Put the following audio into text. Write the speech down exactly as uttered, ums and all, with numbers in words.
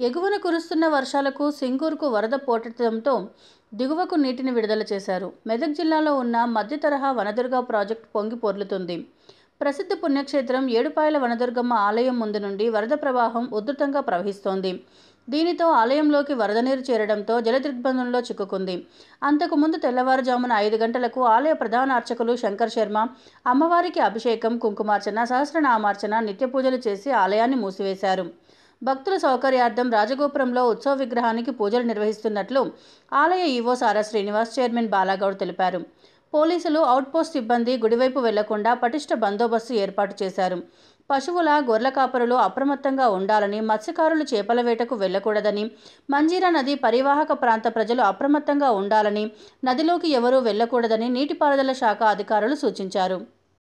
ఎగువన కురుస్తున్న వర్షాలకు సింగూరుకు వరద పోటెత్తడంతో దిగువకు నీటిని విడుదల చేశారు. మెదక్ జిల్లాలో ఉన్న మధ్య తరహా వనదుర్గ ప్రాజెక్టు పొంగి పొర్లుతుంది. ప్రసిద్ధ పుణ్యక్షేత్రం ఏడుపాయల వనదుర్గమ్మ ఆలయం ముందు నుండి వరద ప్రవాహం ఉధృతంగా ప్రవహిస్తోంది. దీనితో ఆలయంలోకి వరద నీరు చేరడంతో జలదిగ్బంధంలో చిక్కుకుంది. అంతకు ముందు తెల్లవారుజామున ఐదు గంటలకు ఆలయ ప్రధాన అర్చకులు శంకర్ శర్మ అమ్మవారికి అభిషేకం, కుంకుమార్చన, సహస్రనామార్చన, నిత్య పూజలు చేసి ఆలయాన్ని మూసివేశారు. భక్తుల సౌకర్యార్థం రాజగోపురంలో ఉత్సవ విగ్రహానికి పూజలు నిర్వహిస్తున్నట్లు ఆలయ ఈవో సారా శ్రీనివాస్, చైర్మన్ బాలాగౌడ్ తెలిపారు. పోలీసులు, అవుట్పోస్ట్ సిబ్బంది గుడివైపు వెళ్లకుండా పటిష్ట బందోబస్తు ఏర్పాటు చేశారు. పశువుల, గొర్రెల కాపరులు అప్రమత్తంగా ఉండాలని, మత్స్యకారులు చేపల వేటకు వెళ్లకూడదని, మంజీరా నది పరివాహక ప్రాంత ప్రజలు అప్రమత్తంగా ఉండాలని, నదిలోకి ఎవరూ వెళ్లకూడదని నీటిపారుదల శాఖ అధికారులు సూచించారు.